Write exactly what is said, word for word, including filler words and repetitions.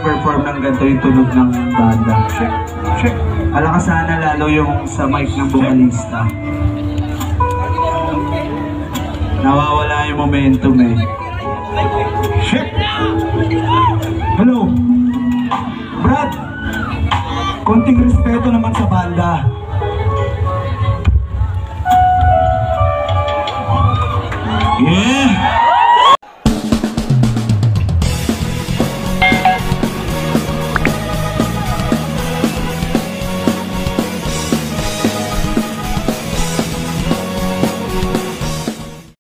mag-perform ng ganito yung tunog ng banda. Check, check. Alakas sana lalo yung sa mic ng vocalista. Nawawala yung momentum eh. Check! Hello! Brad! Konting respeto naman sa banda.